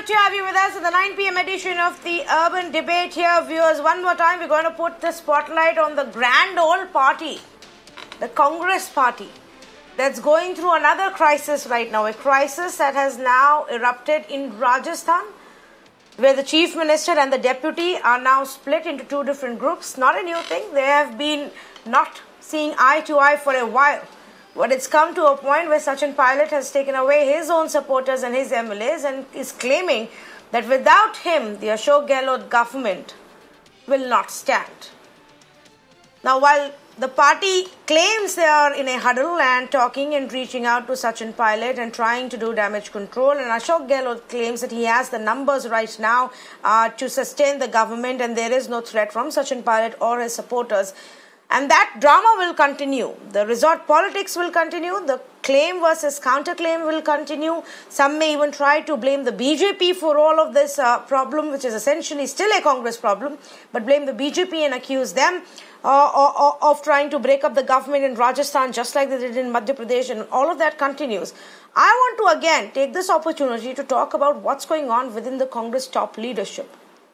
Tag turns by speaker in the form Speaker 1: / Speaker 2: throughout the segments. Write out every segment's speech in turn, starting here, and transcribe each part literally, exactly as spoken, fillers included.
Speaker 1: to have you with us in the nine p m edition of the Urban Debate here, viewers. One more time, we're going to put the spotlight on the grand old party, the Congress party, that's going through another crisis right now, a crisis that has now erupted in Rajasthan, where the chief minister and the deputy are now split into two different groups. Not a new thing. They have been not seeing eye to eye for a while. But it's come to a point where Sachin Pilot has taken away his own supporters and his M L As and is claiming that without him, the Ashok Gehlot government will not stand. Now, while the party claims they are in a huddle and talking and reaching out to Sachin Pilot and trying to do damage control, and Ashok Gehlot claims that he has the numbers right now uh, to sustain the government and there is no threat from Sachin Pilot or his supporters. And that drama will continue. The resort politics will continue. The claim versus counterclaim will continue. Some may even try to blame the B J P for all of this uh, problem, which is essentially still a Congress problem, but blame the B J P and accuse them uh, of trying to break up the government in Rajasthan, just like they did in Madhya Pradesh, and all of that continues. I want to again take this opportunity to talk about what's going on within the Congress top leadership.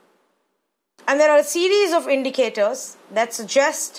Speaker 1: And there are a series of indicators that suggest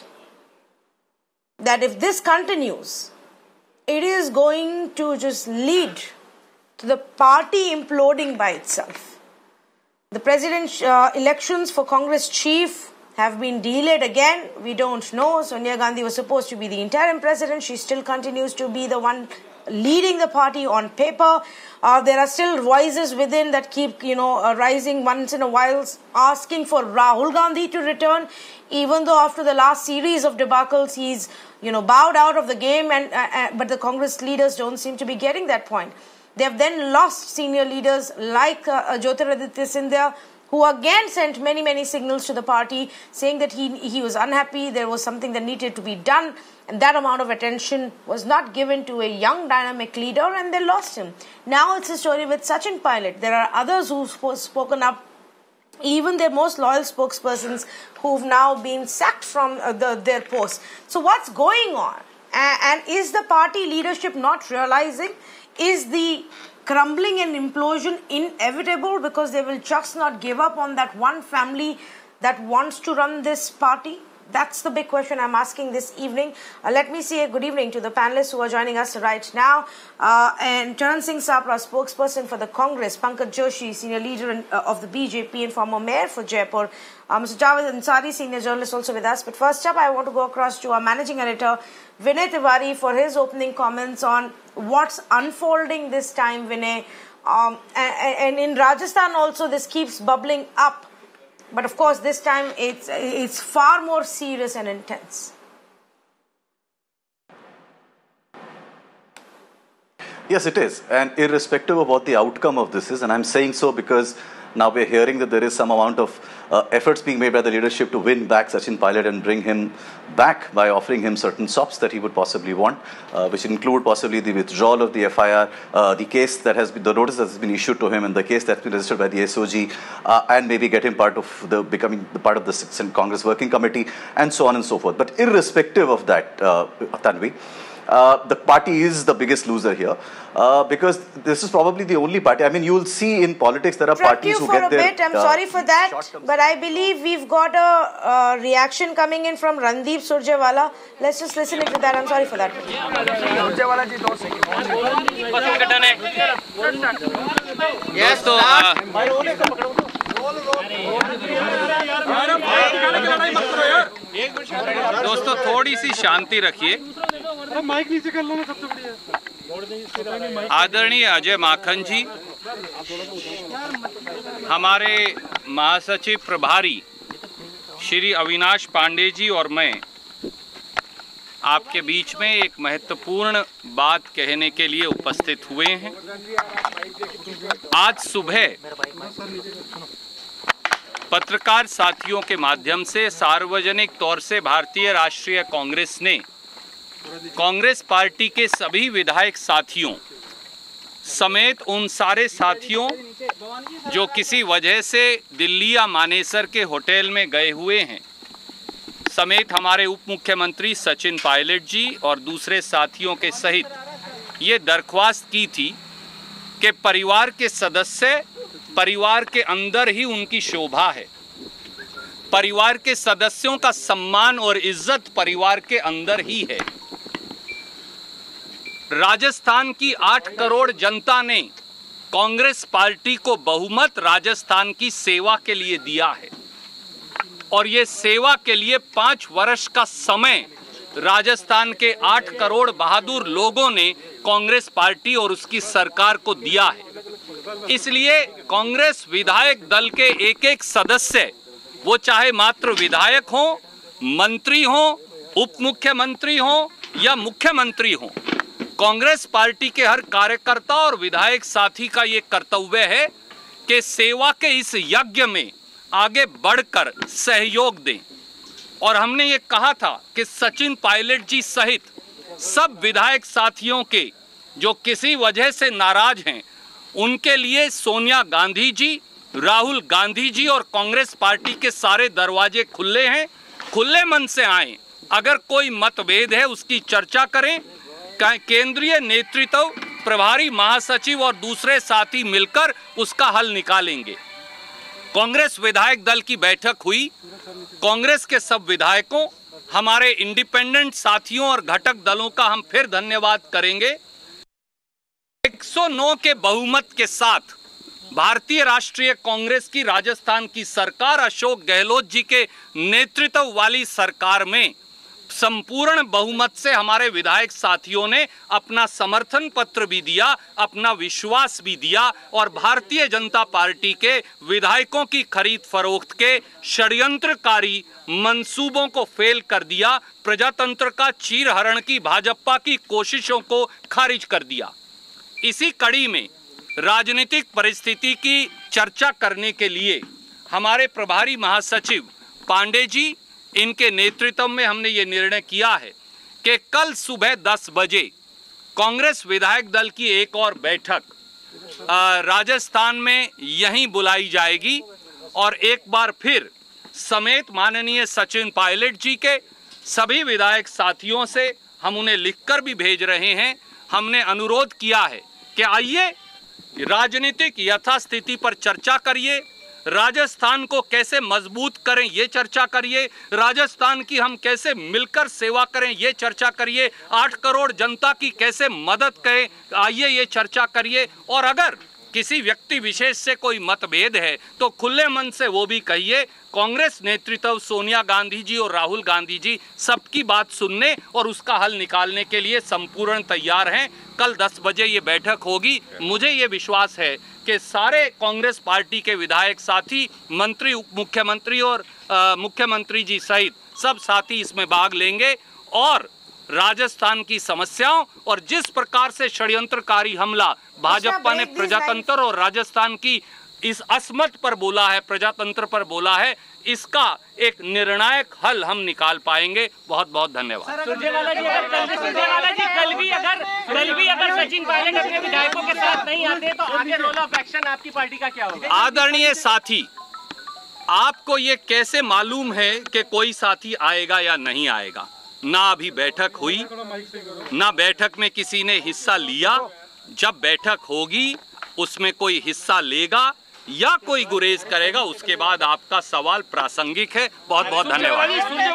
Speaker 1: that if this continues, it is going to just lead to the party imploding by itself. The presidential uh, elections for Congress chief have been delayed again. We don't know. Sonia Gandhi was supposed to be the interim president. She still continues to be the one leading the party on paper. Uh, there are still voices within that keep, you know, uh, rising once in a while, asking for Rahul Gandhi to return, even though after the last series of debacles, he's, you know, bowed out of the game. And uh, uh, but the Congress leaders don't seem to be getting that point. They have then lost senior leaders like uh, Jyotiraditya Scindia, who again sent many, many signals to the party saying that he, he was unhappy, there was something that needed to be done, and that amount of attention was not given to a young, dynamic leader, and they lost him. Now it's a story with Sachin Pilot. There are others who've spoken up, even their most loyal spokespersons who've now been sacked from uh, the, their posts. So what's going on? And, and is the party leadership not realizing? Is the crumbling and implosion inevitable because they will just not give up on that one family that wants to run this party? That's the big question I'm asking this evening. Uh, let me say a good evening to the panelists who are joining us right now. Uh, and Charan Singh Sapra, spokesperson for the Congress, Pankaj Joshi, senior leader in, uh, of the B J P and former mayor for Jaipur, uh, Mister Javed Ansari, senior journalist, also with us. But first up, I want to go across to our managing editor, Vinay Tiwari, for his opening comments on what's unfolding this time, Vinay. Um, and, and in Rajasthan also, this keeps bubbling up. But of course, this time it's, it's far more serious and intense.
Speaker 2: Yes, it is. And irrespective of what the outcome of this is, and I'm saying so because now we're hearing that there is some amount of uh, efforts being made by the leadership to win back Sachin Pilot and bring him back by offering him certain sops that he would possibly want, uh, which include possibly the withdrawal of the F I R, uh, the case that has been, the notice that has been issued to him and the case that's been registered by the S O G, uh, and maybe get him part of the, becoming the part of the Congress Working Committee, and so on and so forth. But irrespective of that, uh, Tanvi, Uh, the party is the biggest loser here uh, because this is probably the only party. I mean, you will see in politics there are
Speaker 1: Interrupt
Speaker 2: parties who
Speaker 1: you for
Speaker 2: get
Speaker 1: a
Speaker 2: their.
Speaker 1: bit. I'm
Speaker 2: uh,
Speaker 1: sorry for that, but I believe we've got a uh, reaction coming in from Randeep Surjewala. Let's just listen to that. I'm sorry for that.
Speaker 3: Yes, so. दोस्तों थोड़ी सी शांति रखिए। आदरणीय अजय माखन जी, हमारे महासचिव प्रभारी श्री अविनाश पांडे जी और मैं आपके बीच में एक महत्वपूर्ण बात कहने के लिए उपस्थित हुए हैं। आज सुबह पत्रकार साथियों के माध्यम से सार्वजनिक तौर से भारतीय राष्ट्रीय कांग्रेस ने कांग्रेस पार्टी के सभी विधायक साथियों समेत उन सारे साथियों जो किसी वजह से दिल्ली या मानेसर के होटल में गए हुए हैं, समेत हमारे उप मुख्यमंत्री सचिन पायलट जी और दूसरे साथियों के सहित ये दरख्वास्त की थी कि परिवार के सदस्य परिवार के अंदर ही उनकी शोभा है। परिवार के सदस्यों का सम्मान और इज्जत परिवार के अंदर ही है। राजस्थान की आठ करोड़ जनता ने कांग्रेस पार्टी को बहुमत राजस्थान की सेवा के लिए दिया है और ये सेवा के लिए पांच वर्ष का समय राजस्थान के आठ करोड़ बहादुर लोगों ने कांग्रेस पार्टी और उसकी सरकार को दिया है। इसलिए कांग्रेस विधायक दल के एक एक सदस्य, वो चाहे मात्र विधायक हो, मंत्री हो, उप मुख्यमंत्री हो या मुख्यमंत्री हो, कांग्रेस पार्टी के हर कार्यकर्ता और विधायक साथी का ये कर्तव्य है कि सेवा के इस यज्ञ में आगे बढ़कर सहयोग दें। और हमने ये कहा था कि सचिन पायलट जी सहित सब विधायक साथियों के जो किसी वजह से नाराज हैं, उनके लिए सोनिया गांधी जी, राहुल गांधी जी और कांग्रेस पार्टी के सारे दरवाजे खुले हैं। खुले मन से आएं। अगर कोई मतभेद है उसकी चर्चा करें। केंद्रीय नेतृत्व, प्रभारी महासचिव और दूसरे साथी मिलकर उसका हल निकालेंगे। कांग्रेस विधायक दल की बैठक हुई। कांग्रेस के सब विधायकों, हमारे इंडिपेंडेंट साथियों और घटक दलों का हम फिर धन्यवाद करेंगे। एक सौ नौ के बहुमत के साथ भारतीय राष्ट्रीय कांग्रेस की राजस्थान की सरकार, अशोक गहलोत जी के नेतृत्व वाली सरकार में संपूर्ण बहुमत से हमारे विधायक साथियों ने अपना समर्थन पत्र भी दिया, अपना विश्वास भी दिया और भारतीय जनता पार्टी के विधायकों की खरीद फरोख्त के षड्यंत्रकारी मंसूबों को फेल कर दिया। प्रजातंत्र का चीरहरण की भाजपा की कोशिशों को खारिज कर दिया। इसी कड़ी में राजनीतिक परिस्थिति की चर्चा करने के लिए हमारे प्रभारी महासचिव पांडे जी, इनके नेतृत्व में हमने ये निर्णय किया है कि कल सुबह दस बजे कांग्रेस विधायक दल की एक और बैठक राजस्थान में यहीं बुलाई जाएगी और एक बार फिर समेत माननीय सचिन पायलट जी के सभी विधायक साथियों से हम उन्हें लिखकर भी भेज रहे हैं। हमने अनुरोध किया है कि आइए राजनीतिक यथास्थिति पर चर्चा करिए, राजस्थान को कैसे मजबूत करें ये चर्चा करिए, राजस्थान की हम कैसे मिलकर सेवा करें ये चर्चा करिए, आठ करोड़ जनता की कैसे मदद करें आइए ये चर्चा करिए। और अगर किसी व्यक्ति विशेष से कोई मतभेद है तो खुले मन से वो भी कहिए। कांग्रेस नेतृत्व, सोनिया गांधी जी और राहुल गांधी जी सबकी बात सुनने और उसका हल निकालने के लिए संपूर्ण तैयार हैं। कल दस बजे ये बैठक होगी। मुझे ये विश्वास है कि सारे कांग्रेस पार्टी के विधायक साथी, मंत्री, उप मुख्यमंत्री और आ, मुख्यमंत्री जी सहित सब साथी इसमें भाग लेंगे और राजस्थान की समस्याओं और जिस प्रकार से षड्यंत्रकारी हमला भाजपा ने प्रजातंत्र और राजस्थान की इस असमत पर बोला है, प्रजातंत्र पर बोला है, इसका एक निर्णायक हल हम निकाल पाएंगे। बहुत बहुत धन्यवाद।
Speaker 4: सुरजेवाला जी, अगर सुरजेवाला जी कल भी अगर कल भी अगर सचिन पायलट अपने विधायकों के साथ नहीं आते तो आगे रोल ऑफ एक्शन आपकी पार्टी का क्या होगा?
Speaker 3: आदरणीय साथी, आपको ये कैसे मालूम है कि कोई साथी आएगा या नहीं आएगा? ना अभी बैठक हुई, ना बैठक में किसी ने हिस्सा लिया। जब बैठक होगी उसमें कोई हिस्सा लेगा या कोई गुरेज करेगा, उसके बाद आपका सवाल प्रासंगिक है। बहुत बहुत धन्यवाद।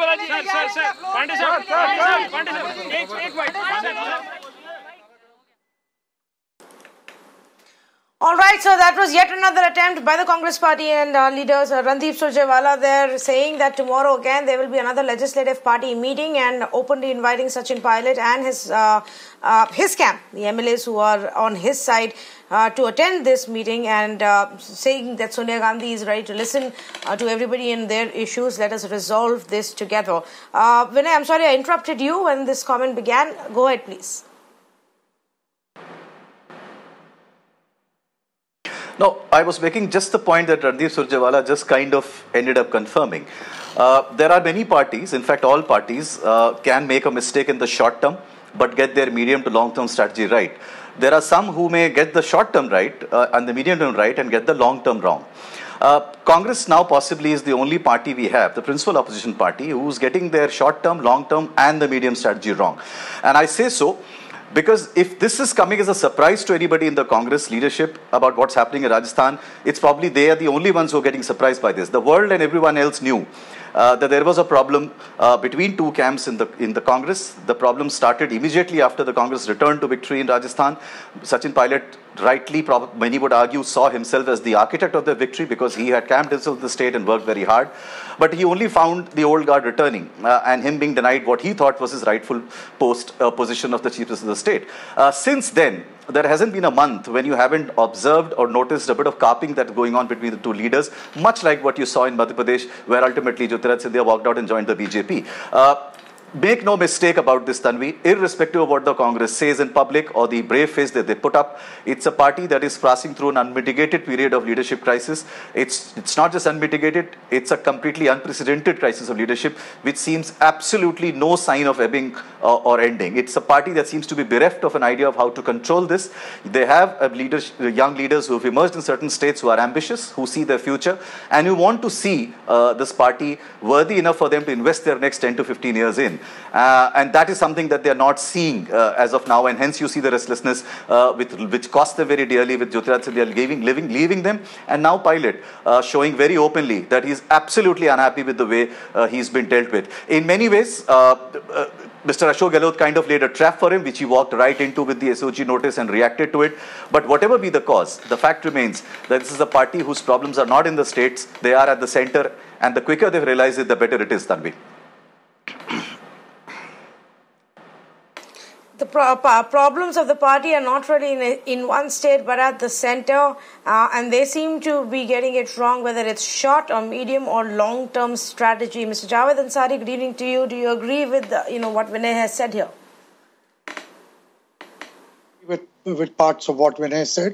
Speaker 1: All right, so that was yet another attempt by the Congress party and uh, leaders uh, Randeep Surjewala there saying that tomorrow again there will be another legislative party meeting and openly inviting Sachin Pilot and his uh, uh, his camp, the M L As who are on his side, uh, to attend this meeting and uh, saying that Sonia Gandhi is ready to listen uh, to everybody in their issues. Let us resolve this together. Uh, Vinay, I'm sorry I interrupted you when this comment began. Go ahead, please.
Speaker 2: No, I was making just the point that Randeep Surjewala just kind of ended up confirming. Uh, there are many parties, in fact all parties, uh, can make a mistake in the short term but get their medium to long term strategy right. There are some who may get the short term right uh, and the medium term right and get the long term wrong. Uh, Congress now possibly is the only party we have, the principal opposition party, who's getting their short term, long term and the medium strategy wrong. And I say so Because if this is coming as a surprise to anybody in the Congress leadership about what's happening in Rajasthan, it's probably they are the only ones who are getting surprised by this. The world and everyone else knew uh, that there was a problem uh, between two camps in the in the Congress. The problem started immediately after the Congress returned to victory in Rajasthan. Sachin Pilot, rightly, many would argue, saw himself as the architect of the victory because he had camped himself in the state and worked very hard. But he only found the old guard returning uh, and him being denied what he thought was his rightful post uh, position of the chief justice of the state. Uh, since then, there hasn't been a month when you haven't observed or noticed a bit of carping that's going on between the two leaders, much like what you saw in Madhya Pradesh, where ultimately Jyotiraj Scindia walked out and joined the B J P. Uh, Make no mistake about this, Tanvi, irrespective of what the Congress says in public or the brave face that they put up, it's a party that is passing through an unmitigated period of leadership crisis. It's, it's not just unmitigated, it's a completely unprecedented crisis of leadership, which seems absolutely no sign of ebbing uh, or ending. It's a party that seems to be bereft of an idea of how to control this. They have a leaders, young leaders who have emerged in certain states who are ambitious, who see their future, and who want to see uh, this party worthy enough for them to invest their next ten to fifteen years in. Uh, and that is something that they are not seeing uh, as of now, and hence you see the restlessness uh, with, which cost them very dearly, with Jyotiraj Scindia leaving, leaving, leaving them, and now Pilot uh, showing very openly that he is absolutely unhappy with the way uh, he's been dealt with. In many ways, uh, uh, Mister Ashok Gehlot kind of laid a trap for him, which he walked right into with the S O G notice and reacted to it. But whatever be the cause, the fact remains that this is a party whose problems are not in the states, they are at the center, and the quicker they realize it, the better it is, Tanvi.
Speaker 1: The pro problems of the party are not really in, a, in one state but at the center, uh, and they seem to be getting it wrong, whether it's short or medium or long-term strategy. Mister Javed Ansari, good evening to you. Do you agree with the, you know what Vinay has said here?
Speaker 5: With, with parts of what Vinay said,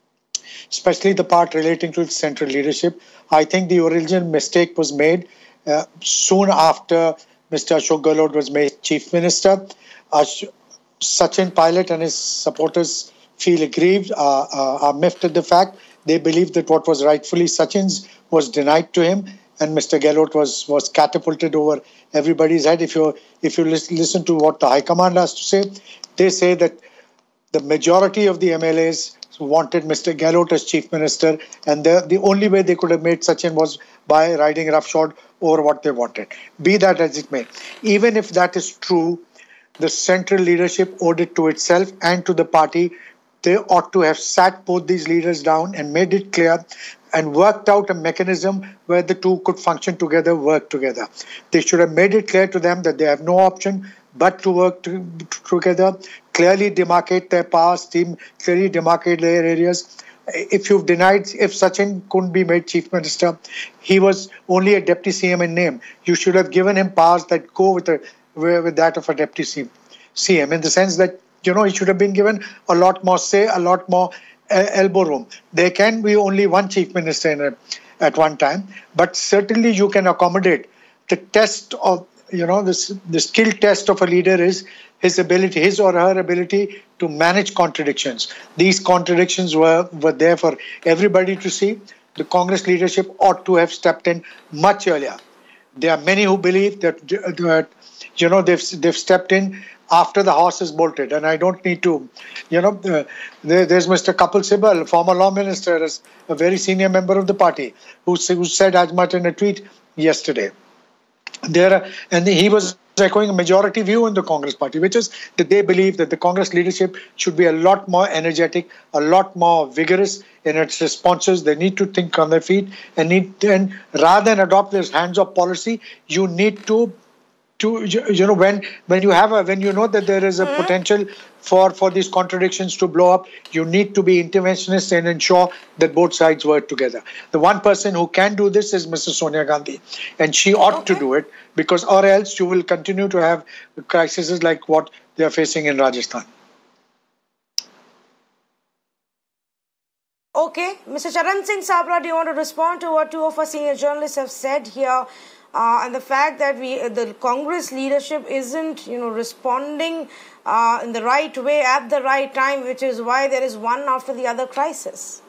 Speaker 5: especially the part relating to the central leadership. I think the original mistake was made uh, soon after Mister Ashok Gehlot was made Chief Minister. Ash Sachin Pilot and his supporters feel aggrieved, uh, uh, are miffed at the fact. They believe that what was rightfully Sachin's was denied to him, and Mister Gehlot was was catapulted over everybody's head. If you if you listen to what the High Command has to say, they say that the majority of the M L As wanted Mister Gehlot as Chief Minister, and the, the only way they could have made Sachin was by riding roughshod over what they wanted. Be that as it may. Even if that is true, the central leadership owed it to itself and to the party. They ought to have sat both these leaders down and made it clear and worked out a mechanism where the two could function together, work together. They should have made it clear to them that they have no option but to work to, together, clearly demarcate their powers, team, clearly demarcate their areas. If you've denied, if Sachin couldn't be made Chief Minister, he was only a Deputy C M in name. You should have given him powers that go with a with that of a Deputy C M, in the sense that, you know, he should have been given a lot more say, a lot more uh, elbow room. There can be only one Chief Minister in a, at one time, but certainly you can accommodate. The test of, you know, this the skill test of a leader is his ability, his or her ability to manage contradictions. These contradictions were, were there for everybody to see. The Congress leadership ought to have stepped in much earlier. There are many who believe that, that you know, they've, they've stepped in after the horse is bolted. And I don't need to, you know, uh, there, there's Mister Kapil Sibal, former law minister, as a very senior member of the party, who, who said as much in a tweet yesterday. There, and he was echoing a majority view in the Congress party, which is that they believe that the Congress leadership should be a lot more energetic, a lot more vigorous in its responses. They need to think on their feet, and need to, and rather than adopt this hands-off policy, you need to, to you know, when when you have a when you know that there is a mm-hmm. potential for for these contradictions to blow up, you need to be interventionist and ensure that both sides work together. The one person who can do this is Missus Sonia Gandhi, and she ought okay. to do it, because or else you will continue to have crises like what they are facing in Rajasthan.
Speaker 1: Okay, Mister Charan Singh Sabra, do you want to respond to what two of our senior journalists have said here, uh, and the fact that we the Congress leadership isn't, you know, responding uh, in the right way at the right time, which is why there is one after the other crisis?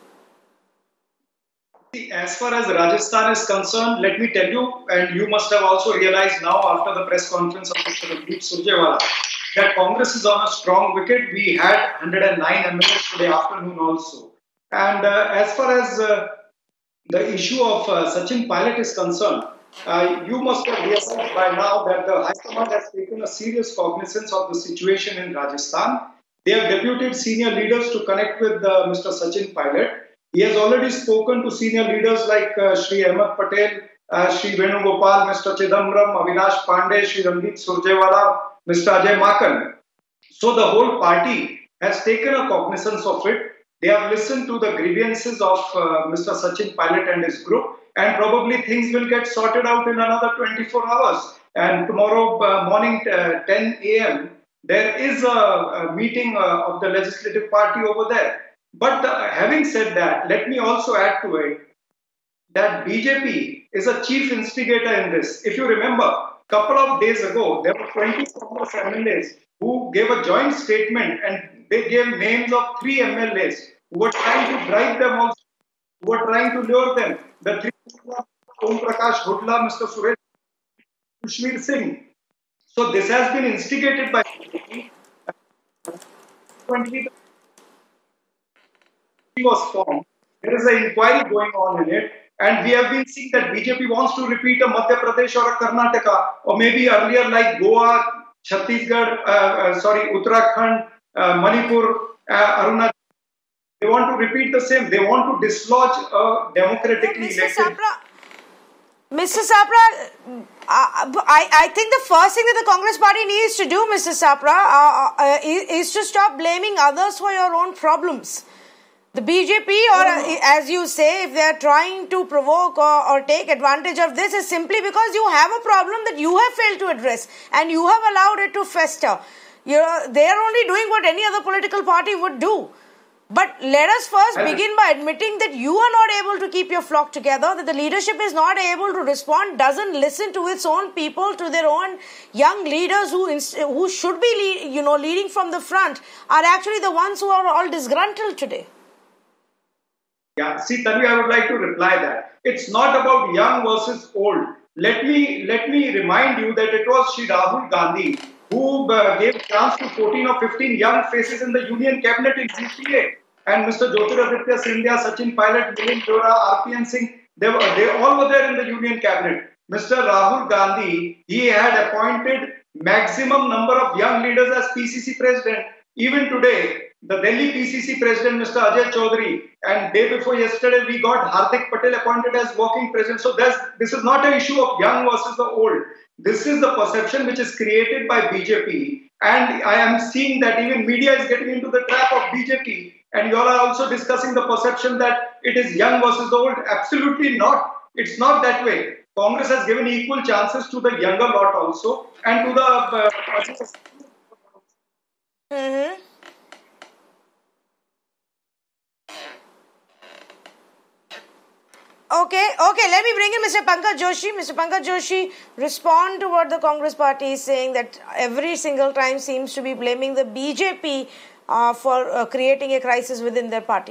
Speaker 6: As far as Rajasthan is concerned, let me tell you, and you must have also realized now after the press conference of Mister Randeep Surjewala, that Congress is on a strong wicket. We had one hundred nine M L As today afternoon also. And uh, as far as uh, the issue of uh, Sachin Pilot is concerned, uh, you must have realized by now that the High Command has taken a serious cognizance of the situation in Rajasthan. They have deputed senior leaders to connect with uh, Mister Sachin Pilot. He has already spoken to senior leaders like uh, Shri Ahmed Patel, uh, Shri Venugopal, Mister Chidambaram, Avinash Pandey, Shri Randeep Surjewala, Mister Ajay Makan. So the whole party has taken a cognizance of it. They have listened to the grievances of uh, Mister Sachin Pilot and his group, and probably things will get sorted out in another twenty-four hours. And tomorrow uh, morning, uh, ten A M, there is a, a meeting uh, of the legislative party over there. But uh, having said that, let me also add to it that B J P is a chief instigator in this. If you remember, a couple of days ago, there were twenty Congress M L As who gave a joint statement, and they gave names of three M L As who were trying to drive them also, who were trying to lure them. The three, Om Prakash Hudla, Mister Suresh, Kashmir Singh. So this has been instigated by twenty was formed. There is an inquiry going on in it, and we have been seeing that B J P wants to repeat a Madhya Pradesh or a Karnataka, or maybe earlier like Goa, Chhattisgarh, uh, uh, sorry, Uttarakhand, uh, Manipur, uh, Arunachal. They want to repeat the same. They want to dislodge a democratically
Speaker 1: Mister
Speaker 6: elected.
Speaker 1: Sapra, Mister Sapra, uh, I, I think the first thing that the Congress party needs to do, Mister Sapra, uh, uh, is, is to stop blaming others for your own problems. The B J P, or uh, as you say, if they are trying to provoke or, or take advantage of this, is simply because you have a problem that you have failed to address and you have allowed it to fester. You know, they are only doing what any other political party would do. But let us first begin by admitting that you are not able to keep your flock together, that the leadership is not able to respond, doesn't listen to its own people, to their own young leaders who who should be lead, you know, leading from the front, are actually the ones who are all disgruntled today.
Speaker 6: Yeah, see, Tanvi, I would like to reply that. It's not about young versus old. Let me, let me remind you that it was Shri Rahul Gandhi who uh, gave chance to fourteen or fifteen young faces in the Union Cabinet in U P A. And Mister Jyotiraditya Scindia, Sachin Pilot, Milind Deora, R P N Singh, they, were, they all were there in the Union Cabinet. Mister Rahul Gandhi, he had appointed maximum number of young leaders as P C C president. Even today, the Delhi P C C president, Mister Ajay Chaudhary, and day before yesterday, we got Hardik Patel appointed as working president. So there's, this is not an issue of young versus the old. This is the perception which is created by B J P. And I am seeing that even media is getting into the trap of B J P. And you all are also discussing the perception that it is young versus the old. Absolutely not. It's not that way. Congress has given equal chances to the younger lot also, and to the... Uh,
Speaker 1: Mm-hmm. Okay, okay, let me bring in Mister Pankaj Joshi. Mister Pankaj Joshi, respond to what the Congress party is saying, that every single time seems to be blaming the B J P uh, for uh, creating a crisis within their party.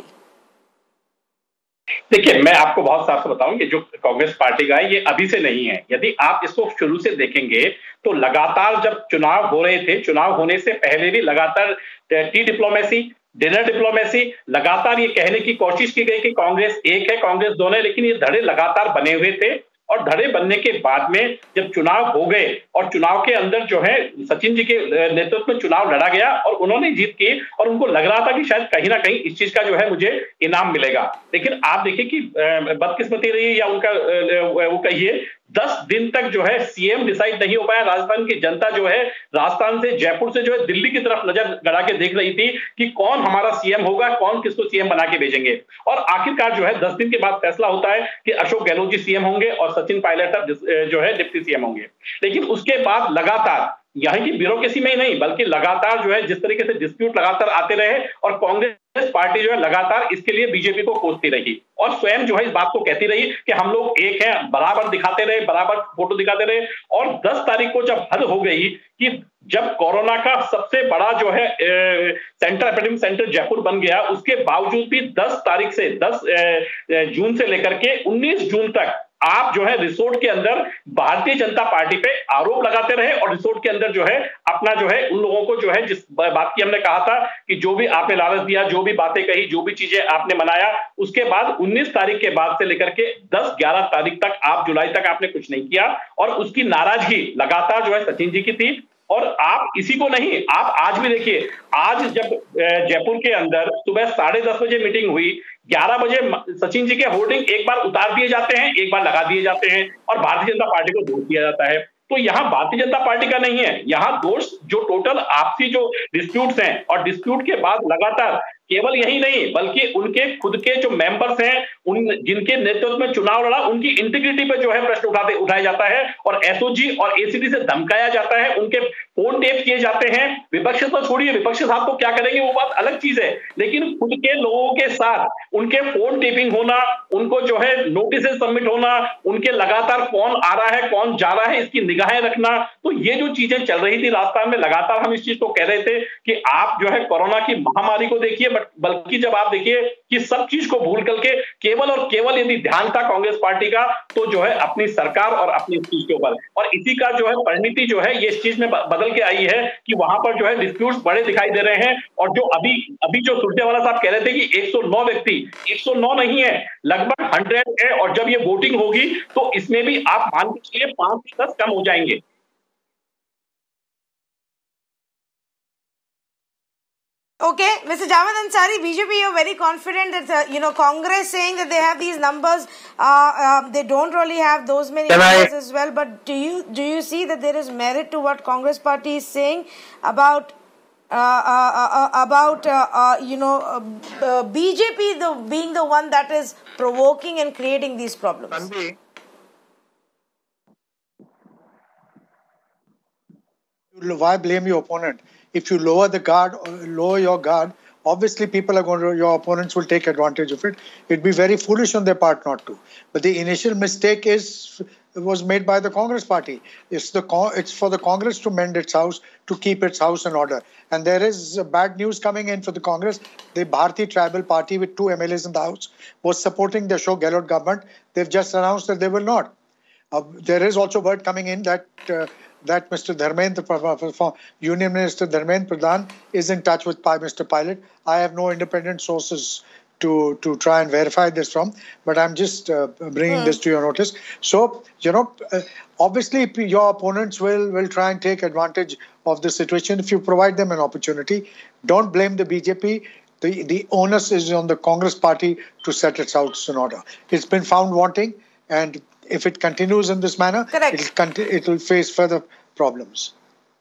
Speaker 7: देखिए, मैं आपको बहुत साफ से बताऊं कि जो Congress party का है ये अभी से नहीं है। यदि आप इसको शुरू से देखेंगे तो लगातार जब चुनाव हो रहे थे, चुनाव होने से पहले भी लगातार टी डिप्लोमेसी, डिनर डिप्लोमेसी, लगातार ये कहने की कोशिश की गई कि कांग्रेस एक है, कांग्रेस दोनों है, लेकिन ये धड़े लगातार बने हुए थे। और धड़े बनने के बाद में जब चुनाव हो गए और चुनाव के अंदर जो है सचिन जी के नेतृत्व में चुनाव लड़ा गया और उन्होंने जीत की और उनको लग रहा था कि शायद कहीं ना कहीं इस चीज का जो है मुझे इनाम मिलेगा। लेकिन आप देखिए कि बदकिस्मती रही या उनका वो कहिए दस दिन तक जो है सीएम डिसाइड नहीं हो पाया। राजस्थान की जनता जो है राजस्थान से, जयपुर से जो है दिल्ली की तरफ नजर गड़ा के देख रही थी कि कौन हमारा सीएम होगा, कौन किसको सीएम बना के भेजेंगे। और आखिरकार जो है दस दिन के बाद फैसला होता है कि अशोक गहलोत जी सीएम होंगे और सचिन पायलट जो है डिप्टी सीएम होंगे। लेकिन उसके बाद लगातार यहाँ की ब्यूरोक्रेसी में ही नहीं बल्कि लगातार जो है जिस तरीके से डिस्प्यूट लगातार आते रहे और कांग्रेस पार्टी जो है लगातार इसके लिए बीजेपी को कोसती रही और स्वयं जो है इस बात को कहती रही कि हम लोग एक हैं, बराबर दिखाते रहे, बराबर फोटो दिखाते रहे। और दस तारीख को जब हद हो गई कि जब कोरोना का सबसे बड़ा जो है a, centre epidemic centre Jaipur बन गया, उसके बावजूद भी दस तारीख से दस ए, जून से लेकर के उन्नीस जून तक आप जो है रिसोर्ट के अंदर भारतीय जनता पार्टी पे आरोप लगाते रहे और रिसोर्ट के अंदर जो है अपना जो है उन लोगों को जो है जिस बात की हमने कहा था कि जो भी आपने लालच दिया, जो भी बातें कही, जो भी चीजें आपने मनाया, उसके बाद उन्नीस तारीख के बाद से लेकर के दस ग्यारह तारीख तक, आप जुलाई तक आपने कुछ नहीं किया और उसकी नाराजगी लगातार जो है सचिन जी की थी। और आप इसी को नहीं, आप आज भी देखिए, आज जब जयपुर के अंदर सुबह साढ़े दस बजे मीटिंग हुई, ग्यारह बजे सचिन जी के होर्डिंग एक बार उतार दिए जाते हैं, एक बार लगा दिए जाते हैं और भारतीय जनता पार्टी को दोष दिया जाता है। तो यहां भारतीय जनता पार्टी का नहीं है, यहां दोष जो टोटल आपसी जो डिस्प्यूट्स हैं और डिस्प्यूट के बाद लगातार केवल यही नहीं बल्कि उनके खुद के जो मेंबर्स हैं, उन जिनके नेतृत्व में चुनाव लड़ा, उनकी इंटीग्रिटी पे जो है प्रश्न उठाते उठाया जाता है और एसओजी और एसीडी से धमकाया जाता है, उनके फोन टेप किए जाते हैं। विपक्ष तो छोड़िए, विपक्ष साहब तो क्या करेंगे वो बात अलग चीज है, लेकिन खुद के लोगों के साथ उनके फोन टेपिंग होना, उनको जो है नोटिस सबमिट होना, उनके लगातार कौन आ रहा है कौन जा रहा है इसकी निगाहें रखना, तो ये जो चीजें चल रही थी राजस्थान में, लगातार हम इस चीज को कह रहे थे कि आप जो है कोरोना की महामारी को देखिए, बल्कि जब आप देखिए कि सब चीज को भूल करके केवल और केवल यदि ध्यान था कांग्रेस पार्टी का तो जो है अपनी सरकार और अपनी चीज के ऊपर, और इसी का जो है परिणति जो है ये इस चीज में बदल के आई है कि वहां पर जो है डिस्प्यूट्स बड़े दिखाई दे रहे हैं। और जो अभी अभी जो सुरजेवाला साहब कह रहे थे कि एक सौ नौ व्यक्ति, एक सौ नौ नहीं है, लगभग हंड्रेड है, और जब ये वोटिंग होगी तो इसमें भी आप मान के चलिए पांच से दस कम हो जाएंगे।
Speaker 1: Okay, Mister Javed Ansari, B J P, you're very confident that, uh, you know, Congress saying that they have these numbers, uh, uh, they don't really have those many Can numbers I... as well, but do you do you see that there is merit to what Congress party is saying about, uh, uh, uh, about uh, uh, you know, uh, uh, B J P the, being the one that is provoking and creating these problems? Anvi.
Speaker 5: Why blame your opponent? If you lower the guard, lower your guard, obviously people are going to, your opponents will take advantage of it. It'd be very foolish on their part not to. But the initial mistake is was made by the Congress party. It's the it's for the Congress to mend its house, to keep its house in order. And there is bad news coming in for the Congress. The Bharati Tribal Party with two M L As in the house was supporting the Ashok Gehlot government. They've just announced that they will not. Uh, there is also word coming in that uh, that Mister Dharmendra, Union Minister Dharmendra Pradhan is in touch with Mister Pilot. I have no independent sources to to try and verify this from, but I'm just uh, bringing mm. this to your notice. So, you know, uh, obviously your opponents will, will try and take advantage of the situation if you provide them an opportunity. Don't blame the B J P. The, the onus is on the Congress party to set its house in order. It's been found wanting, and if it continues in this manner, it'll, it will face further problems.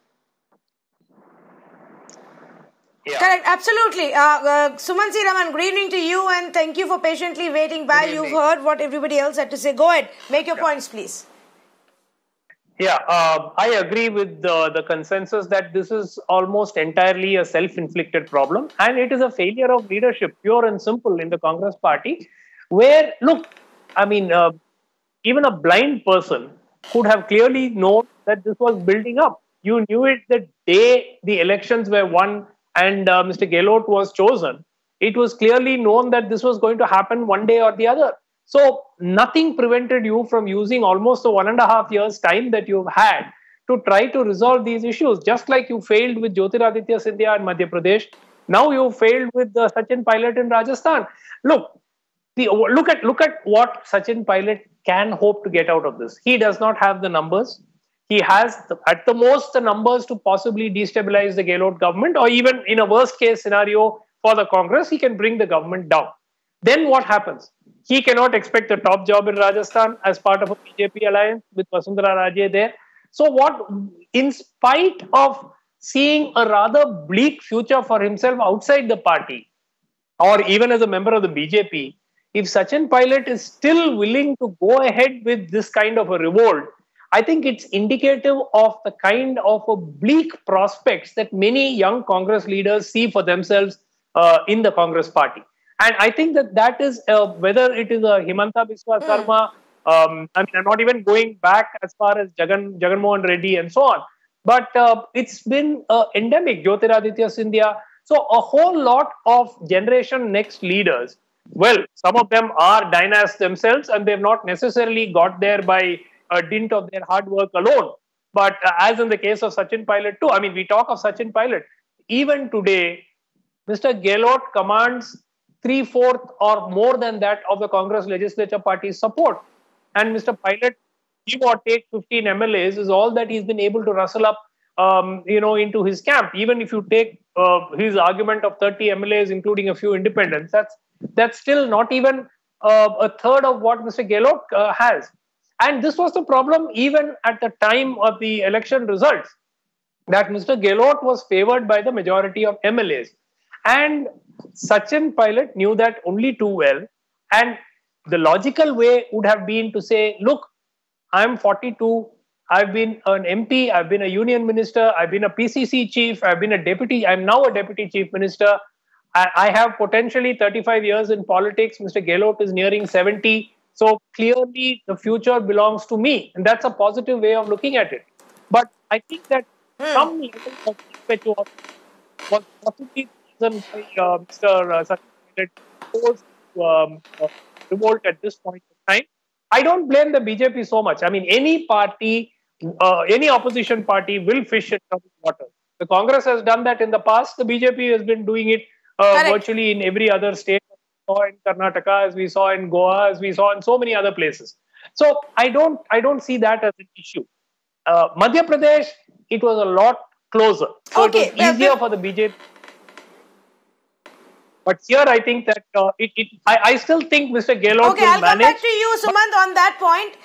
Speaker 1: Yeah. Correct, absolutely. Uh, uh, Suman C. Raman, good evening to you and thank you for patiently waiting by. You've heard what everybody else had to say. Go ahead, make your yeah. points, please.
Speaker 8: Yeah, uh, I agree with the, the consensus that this is almost entirely a self-inflicted problem, and it is a failure of leadership, pure and simple, in the Congress party, where, look, I mean, uh, even a blind person could have clearly known that this was building up. You knew it the day the elections were won and uh, Mister Gehlot was chosen. It was clearly known that this was going to happen one day or the other. So nothing prevented you from using almost the one and a half years time that you've had to try to resolve these issues. Just like you failed with Jyotiraditya Scindia in Madhya Pradesh, now you failed with uh, Sachin Pilot in Rajasthan. Look, the, look at look at what Sachin Pilot can hope to get out of this. He does not have the numbers. He has, the, at the most, the numbers to possibly destabilize the Gehlot government, or even in a worst case scenario for the Congress, he can bring the government down. Then what happens? He cannot expect a top job in Rajasthan as part of a B J P alliance with Vasundhara Raje there. So what, in spite of seeing a rather bleak future for himself outside the party, or even as a member of the B J P, if Sachin Pilot is still willing to go ahead with this kind of a revolt, I think it's indicative of the kind of a bleak prospects that many young Congress leaders see for themselves uh, in the Congress party. And I think that that is, uh, whether it is a Himanta Biswa Sarma, um, I mean, I'm not even going back as far as Jagan, Jagan Mohan Reddy and so on, but uh, it's been uh, endemic, Jyotiraditya Scindia. So a whole lot of Generation Next leaders well, some of them are dynasts themselves, and they've not necessarily got there by a dint of their hard work alone. But uh, as in the case of Sachin Pilot too, I mean, we talk of Sachin Pilot. Even today, Mister Gehlot commands three-fourths or more than that of the Congress Legislature Party's support. And Mister Pilot, give or take fifteen M L As, is all that he's been able to rustle up, um, you know, into his camp. Even if you take uh, his argument of thirty M L As, including a few independents, that's that's still not even uh, a third of what Mister Gehlot uh, has. And this was the problem even at the time of the election results, that Mister Gehlot was favored by the majority of M L As. And Sachin Pilot knew that only too well. And the logical way would have been to say, look, I'm forty-two, I've been an M P, I've been a union minister, I've been a P C C chief, I've been a deputy, I'm now a deputy chief minister. I, I have potentially thirty-five years in politics. Mister Gehlot is nearing seventy. So clearly the future belongs to me. And that's a positive way of looking at it. But I think that hmm. some level of impetuosity was possibly reason by uh, Mister Uh, Sachin Pilot to um, uh, revolt at this point in time. I don't blame the B J P so much. I mean, any party, uh, any opposition party will fish in troubled water. The Congress has done that in the past. The B J P has been doing it uh, virtually in every other state. As we saw in Karnataka, as we saw in Goa, as we saw in so many other places. So I don't, I don't see that as an issue. Uh, Madhya Pradesh, it was a lot closer. So
Speaker 1: okay,
Speaker 8: it was easier yeah, for the B J P. But here, I think that uh, it, it I, I still think Mister Gehlot
Speaker 1: okay,
Speaker 8: will
Speaker 1: I'll
Speaker 8: manage.
Speaker 1: come back to you, Sumant, on that point.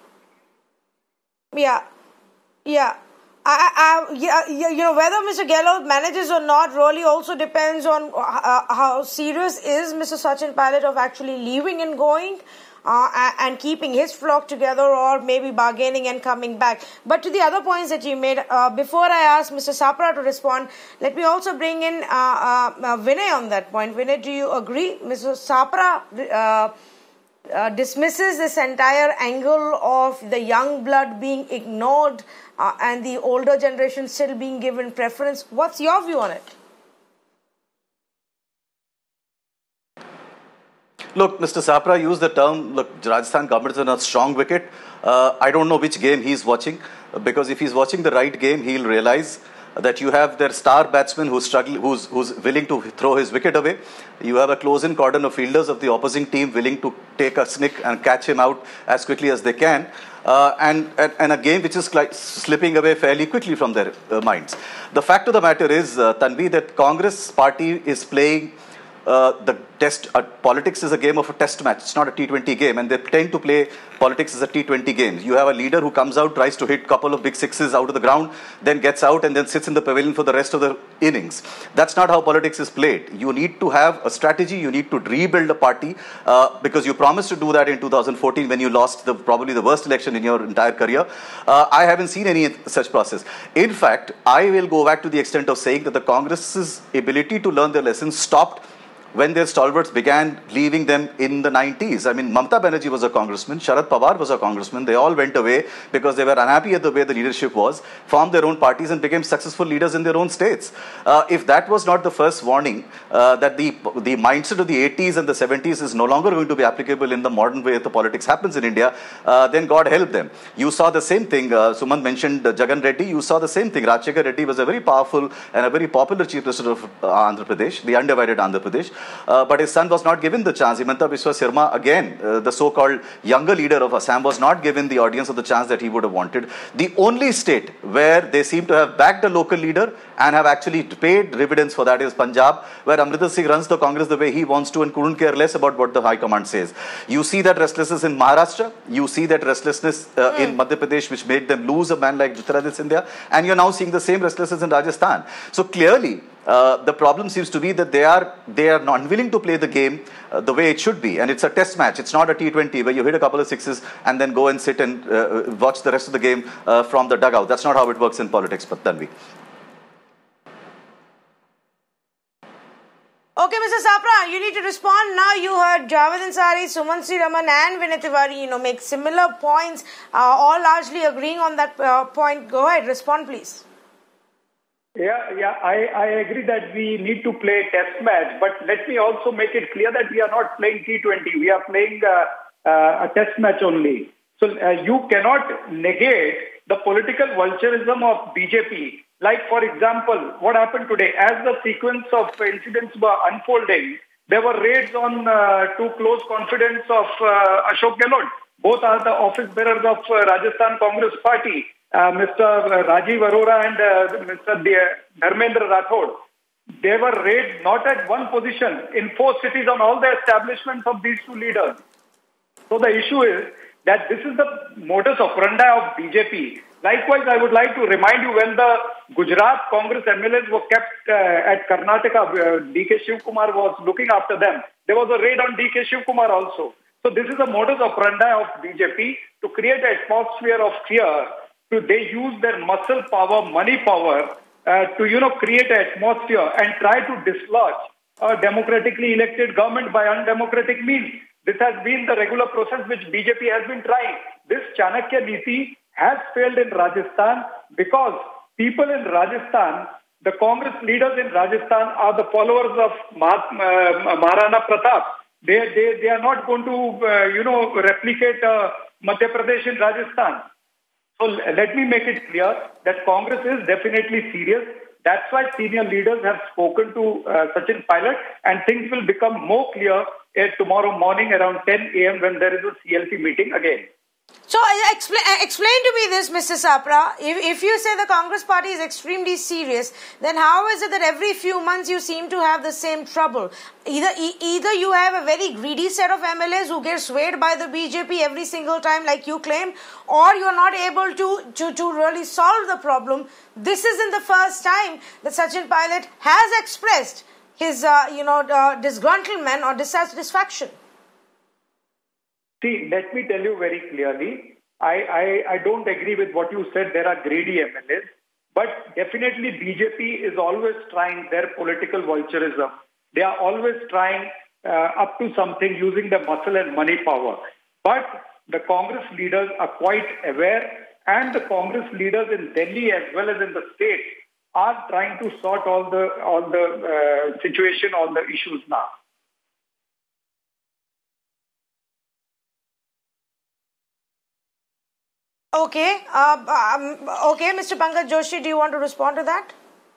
Speaker 1: Yeah, yeah. I, I, yeah, you know, whether Mister Gehlot manages or not really also depends on uh, how serious is Mister Sachin Pilot of actually leaving and going. Uh, and keeping his flock together, or maybe bargaining and coming back. But to the other points that you made, uh, before I ask Mister Sapra to respond, let me also bring in uh, uh, Vinay on that point. Vinay, do you agree? Mister Sapra uh, uh, dismisses this entire angle of the young blood being ignored uh, and the older generation still being given preference. What's your view on it?
Speaker 2: Look, Mister Sapra used the term, look, Rajasthan government is on a strong wicket. Uh, I don't know which game he's watching, because if he's watching the right game, he'll realize that you have their star batsman who's struggling, who's, who's willing to throw his wicket away. You have a close-in cordon of fielders of the opposing team willing to take a snick and catch him out as quickly as they can. Uh, and, and, and a game which is like slipping away fairly quickly from their uh, minds. The fact of the matter is, uh, Tanvi, that Congress party is playing Uh, the test, uh, politics is a game of a test match. It's not a T twenty game, and they tend to play politics as a T twenty game. You have a leader who comes out, tries to hit a couple of big sixes out of the ground, then gets out and then sits in the pavilion for the rest of the innings. That's not how politics is played. You need to have a strategy. You need to rebuild a party, uh, because you promised to do that in two thousand fourteen when you lost the probably the worst election in your entire career. Uh, I haven't seen any such process. In fact, I will go back to the extent of saying that the Congress's ability to learn their lessons stopped when their stalwarts began leaving them in the nineties. I mean, Mamata Banerjee was a congressman, Sharad Pawar was a congressman. They all went away because they were unhappy at the way the leadership was, formed their own parties and became successful leaders in their own states. Uh, if that was not the first warning uh, that the, the mindset of the eighties and the seventies is no longer going to be applicable in the modern way that the politics happens in India, uh, then God help them. You saw the same thing, uh, Sumant mentioned uh, Jagan Reddy, you saw the same thing. Rajshekar Reddy was a very powerful and a very popular chief minister of uh, Andhra Pradesh, the undivided Andhra Pradesh. Uh, but his son was not given the chance. Himanta Biswa Sarma, again, uh, the so-called younger leader of Assam, was not given the audience of the chance that he would have wanted. The only state where they seem to have backed a local leader and have actually paid dividends for that is Punjab, where Amrinder Singh runs the Congress the way he wants to and couldn't care less about what the High Command says. You see that restlessness in Maharashtra, you see that restlessness uh, mm. in Madhya Pradesh, which made them lose a man like Jyotiraditya Scindia, and you're now seeing the same restlessness in Rajasthan. So clearly, Uh, the problem seems to be that they are they are not willing to play the game uh, the way it should be, and it's a test match. It's not a T twenty where you hit a couple of sixes and then go and sit and uh, watch the rest of the game uh, from the dugout. That's not how it works in politics, but Tanvi.
Speaker 1: Okay, Mister Sapra, you need to respond now. You heard Javed Ansari, Sumant Sriraman and Vinay Tiwari, you know, make similar points, uh, all largely agreeing on that uh, point. Go ahead, respond please.
Speaker 6: Yeah, yeah, I, I agree that we need to play a test match, but let me also make it clear that we are not playing T twenty. We are playing uh, uh, a test match only. So uh, you cannot negate the political vulturism of B J P. Like, for example, what happened today? As the sequence of incidents were unfolding, there were raids on uh, two close confidants of uh, Ashok Gehlot. Both are the office bearers of uh, Rajasthan Congress Party. Uh, Mister Rajiv Arora and uh, Mister Dharmendra Rathod. They were raided not at one position, in four cities on all the establishments of these two leaders. So the issue is that this is the modus operandi of B J P. Likewise, I would like to remind you when the Gujarat Congress M L As were kept uh, at Karnataka, uh, D K Shivkumar was looking after them. There was a raid on D K Shivkumar also. So this is a modus operandi of B J P to create an atmosphere of fear. So they use their muscle power, money power uh, to, you know, create an atmosphere and try to dislodge a democratically elected government by undemocratic means. This has been the regular process which B J P has been trying. This Chanakya Niti has failed in Rajasthan because people in Rajasthan, the Congress leaders in Rajasthan are the followers of Maharana Pratap. They, they, they are not going to, uh, you know, replicate uh, Madhya Pradesh in Rajasthan. So let me make it clear that Congress is definitely serious. That's why senior leaders have spoken to uh, Sachin Pilot, and things will become more clear uh, tomorrow morning around ten A M when there is a C L P meeting again.
Speaker 1: So uh, explain, uh, explain to me this, Mister Sapra. If, if you say the Congress party is extremely serious, then how is it that every few months you seem to have the same trouble? Either e either you have a very greedy set of M L As who get swayed by the B J P every single time like you claim, or you're not able to, to, to really solve the problem. This isn't the first time that Sachin Pilot has expressed his uh, you know, uh, disgruntlement or dissatisfaction.
Speaker 6: See, let me tell you very clearly, I, I, I don't agree with what you said. There are greedy M L As, but definitely B J P is always trying their political vulturism. They are always trying uh, up to something using the muscle and money power. But the Congress leaders are quite aware, and the Congress leaders in Delhi as well as in the state are trying to sort all the, all the uh, situation, all the issues now.
Speaker 1: Okay, uh, um, okay, Mister Pankaj Joshi, do you want to respond to that?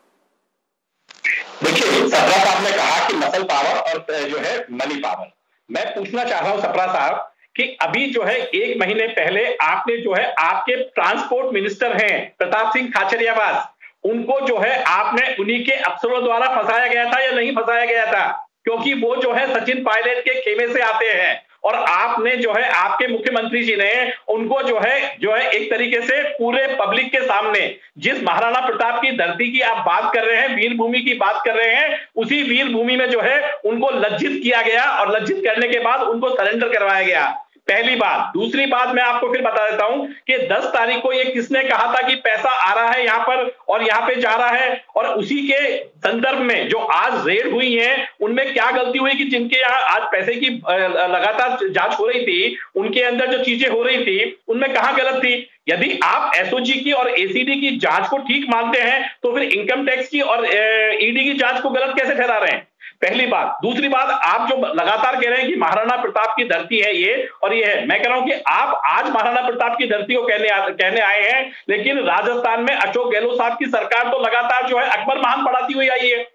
Speaker 7: देखिए, सप्रा साहब ने कहा कि muscle power और जो है money power. मैं पूछना चाह रहा हूं सप्रा साहब कि अभी जो है एक महीने पहले आपने जो है आपके ट्रांसपोर्ट मिनिस्टर हैं प्रताप सिंह खाचरियावास, उनको जो है आपने उन्हीं के अफसरों द्वारा फंसाया गया था या नहीं फंसाया गया था? क्योंकि वो जो है सचिन पायलट के खेमे से आते हैं और आपने जो है आपके मुख्यमंत्री जी ने उनको जो है जो है एक तरीके से पूरे पब्लिक के सामने जिस महाराणा प्रताप की धरती की आप बात कर रहे हैं, वीर भूमि की बात कर रहे हैं, उसी वीर भूमि में जो है उनको लज्जित किया गया और लज्जित करने के बाद उनको सरेंडर करवाया गया। पहली बात। दूसरी बात मैं आपको फिर बता देता हूं कि दस तारीख को ये किसने कहा था कि पैसा आ रहा है यहां पर और यहां पे जा रहा है, और उसी के संदर्भ में जो आज रेड हुई है उनमें क्या गलती हुई कि जिनके यहाँ आज पैसे की लगातार जांच हो रही थी, उनके अंदर जो चीजें हो रही थी उनमें कहां गलत थी? यदि आप एसओजी की और एसीडी की जांच को ठीक मानते हैं तो फिर इनकम टैक्स की और ईडी की जांच को गलत कैसे ठहरा रहे हैं? पहली बात। दूसरी बात, आप जो लगातार कह रहे हैं कि महाराणा प्रताप की धरती है ये और ये है, मैं कह रहा हूं कि आप आज महाराणा प्रताप की धरती को कहने आ, कहने आए हैं, लेकिन राजस्थान में अशोक गहलोत साहब की सरकार तो लगातार जो है अकबर महान बढ़ाती हुई आई है।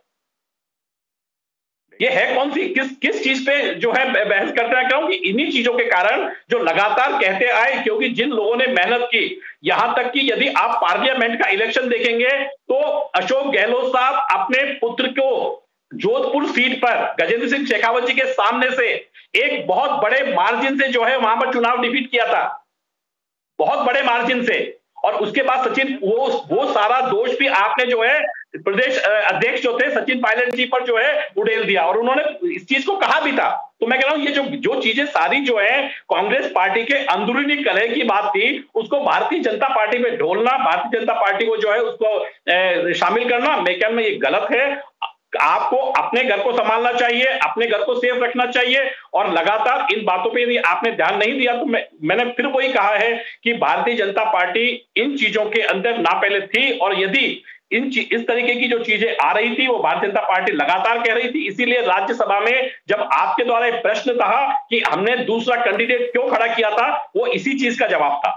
Speaker 7: ये है कौन सी किस किस चीज पे जो है बहस करते हैं? क्योंकि इन्हीं चीजों के कारण जो लगातार कहते आए, क्योंकि जिन लोगों ने मेहनत की, यहां तक कि यदि आप पार्लियामेंट का इलेक्शन देखेंगे तो अशोक गहलोत साहब अपने पुत्र को जोधपुर सीट पर गजेंद्र सिंह शेखावत जी के सामने से एक बहुत बड़े मार्जिन से जो है वहां पर चुनाव डिफीट किया था, बहुत बड़े मार्जिन से। और उसके बाद सचिन वो वो सारा दोष भी आपने जो है प्रदेश अध्यक्ष जो थे सचिन पायलट जी पर जो है उड़ेल दिया, और उन्होंने इस चीज को कहा भी था। तो मैं कह रहा हूं ये जो जो चीजें सारी जो है कांग्रेस पार्टी के अंदरूनी कलह की बात थी, उसको भारतीय जनता पार्टी में ढोलना, भारतीय जनता पार्टी को जो है उसको शामिल करना, मैं कह रहा हूं ये गलत है। आपको अपने घर को संभालना चाहिए, अपने घर को सेफ रखना चाहिए, और लगातार इन बातों पे यदि आपने ध्यान नहीं दिया तो मैं मैंने फिर वही कहा है कि भारतीय जनता पार्टी इन चीजों के अंदर ना पहले थी, और यदि इन इस तरीके की जो चीजें आ रही थी वो भारतीय जनता पार्टी लगातार कह रही थी। इसीलिए राज्यसभा में जब आपके द्वारा एक प्रश्न था कि हमने दूसरा कैंडिडेट क्यों खड़ा किया था, वो इसी चीज का जवाब था।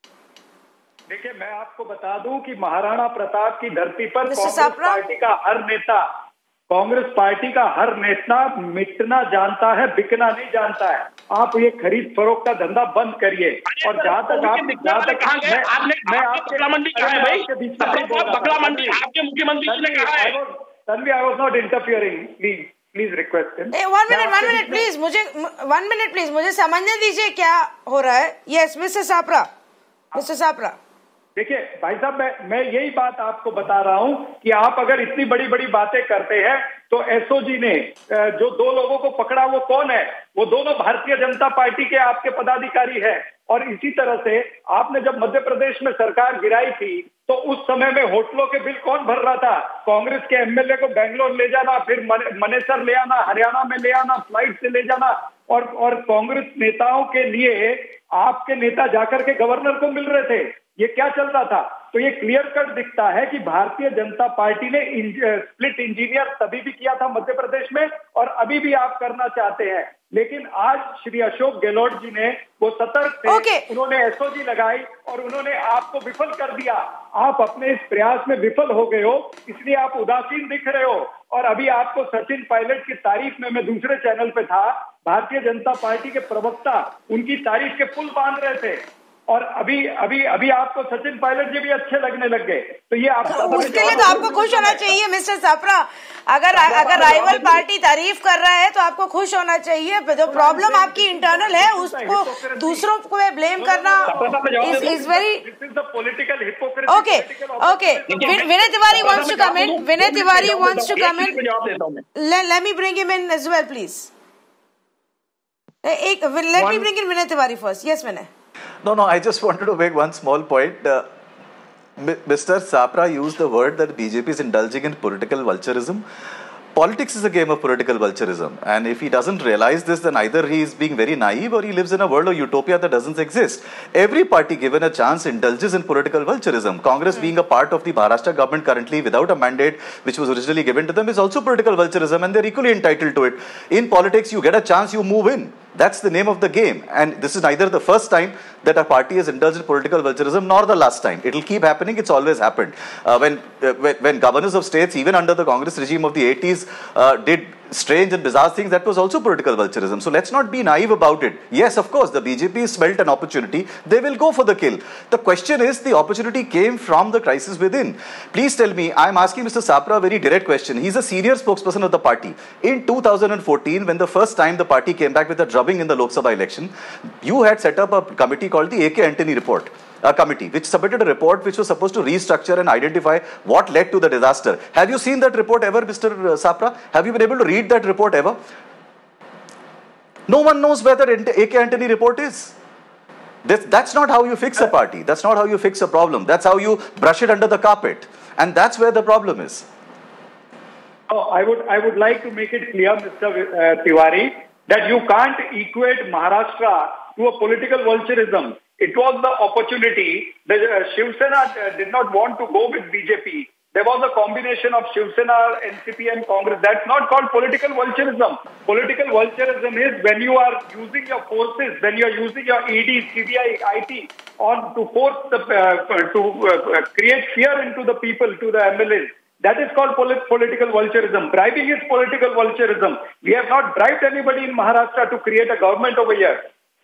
Speaker 6: देखिए, मैं आपको बता दूं कि महाराणा प्रताप की धरती पर
Speaker 1: मिस्टर
Speaker 6: कांग्रेस
Speaker 1: सापरा?
Speaker 6: पार्टी का हर नेता कांग्रेस पार्टी का हर नेता मिटना जानता है, बिकना नहीं जानता है। आप ये खरीद फरोख्त का धंधा बंद करिए। और जहां तक आप जहां तक
Speaker 7: मैं आपने मैं आपके बकला मंडी कहा है भाई, बकला मंडी आपके मुख्यमंत्री जी ने कहा है।
Speaker 6: Tanvi, I was not interfering, please please request him.
Speaker 1: One minute one minute please मुझे वन मिनट प्लीज मुझे समझने दीजिए क्या हो रहा है। Yes mister Sapra, mister Sapra.
Speaker 6: देखिए भाई साहब, मैं मैं यही बात आपको बता रहा हूं कि आप अगर इतनी बड़ी बड़ी बातें करते हैं तो एसओजी ने जो दो लोगों को पकड़ा वो कौन है? वो दोनों भारतीय जनता पार्टी के आपके पदाधिकारी हैं। और इसी तरह से आपने जब मध्य प्रदेश में सरकार गिराई थी तो उस समय में होटलों के बिल कौन भर रहा था? कांग्रेस के एमएलए को बेंगलोर ले जाना, फिर मनेसर ले आना, हरियाणा में ले आना, फ्लाइट से ले जाना। और और कांग्रेस नेताओं के लिए आपके नेता जाकर के गवर्नर को मिल रहे थे। ये क्या चल रहा था? तो ये क्लियर कट दिखता है कि भारतीय जनता पार्टी ने स्प्लिट इंजीनियर तभी भी किया था मध्य प्रदेश में, और अभी भी आप करना चाहते हैं। लेकिन आज श्री अशोक गहलोत जी ने वो सतर्क थे,
Speaker 1: okay.
Speaker 6: उन्होंने एसओजी लगाई और उन्होंने आपको विफल कर दिया। आप अपने इस प्रयास में विफल हो गए हो, इसलिए आप उदासीन दिख रहे हो। और अभी आपको सचिन पायलट की तारीफ में, मैं दूसरे चैनल पे था, भारतीय जनता पार्टी के प्रवक्ता उनकी तारीफ के पुल बांध रहे थे, और अभी अभी अभी आपको सचिन पायलट जी भी अच्छे लगने लग गए। तो ये आप
Speaker 1: उसके लिए तो आपको खुश होना चाहिए मिस्टर सापरा। अगर अगर राइवल पार्टी तारीफ कर रहा है तो आपको खुश होना चाहिए। जो प्रॉब्लम आपकी इंटरनल है उसको दूसरों को ब्लेम करना is is very
Speaker 6: political hypocrisy.
Speaker 1: Okay okay Vinay Tiwari wants to come in Vinay Tiwari wants to come in let me bring him in as well please. एक let me bring in Vinay Tiwari first. Yes Vinay.
Speaker 2: No, no, I just wanted to make one small point. Uh, Mister Sapra used the word that B J P is indulging in political vulturism. Politics is a game of political vulturism, and if he doesn't realize this, then either he is being very naive or he lives in a world of utopia that doesn't exist. Every party given a chance indulges in political vulturism. Congress mm. being a part of the Maharashtra government currently without a mandate which was originally given to them is also political vulturism, and they're equally entitled to it. In politics, you get a chance, you move in. That's the name of the game, and this is neither the first time that a party has indulged in political vulturism nor the last time. It will keep happening. It's always happened. Uh, when, uh, when when governors of states, even under the Congress regime of the eighties, uh, did strange and bizarre things, that was also political vulturism. So let's not be naive about it. Yes, of course, the B J P smelt an opportunity. They will go for the kill. The question is, the opportunity came from the crisis within. Please tell me, I'm asking Mister Sapra a very direct question. He's a senior spokesperson of the party. In two thousand fourteen, when the first time the party came back with a drubbing in the Lok Sabha election, you had set up a committee called the A K Antony Report. A committee which submitted a report which was supposed to restructure and identify what led to the disaster. Have you seen that report ever, Mister Sapra? Have you been able to read that report ever? No one knows where the A K Antony report is. That's, that's not how you fix a party. That's not how you fix a problem. That's how you brush it under the carpet. And that's where the problem is.
Speaker 6: Oh, I would, I would like to make it clear, Mister Tiwari, that you can't equate Maharashtra to a political vulturism. It was the opportunity. The uh, Shiv Sena uh, did not want to go with B J P. There was a combination of Shiv Sena, N C P and Congress. That's not called political vulturism. Political vulturism is when you are using your forces, when you are using your E D, C B I, I T on to force the, uh, to uh, create fear into the people, to the M L As. That is called polit political vulturism. Bribing is political vulturism. We have not bribed anybody in Maharashtra to create a government over here.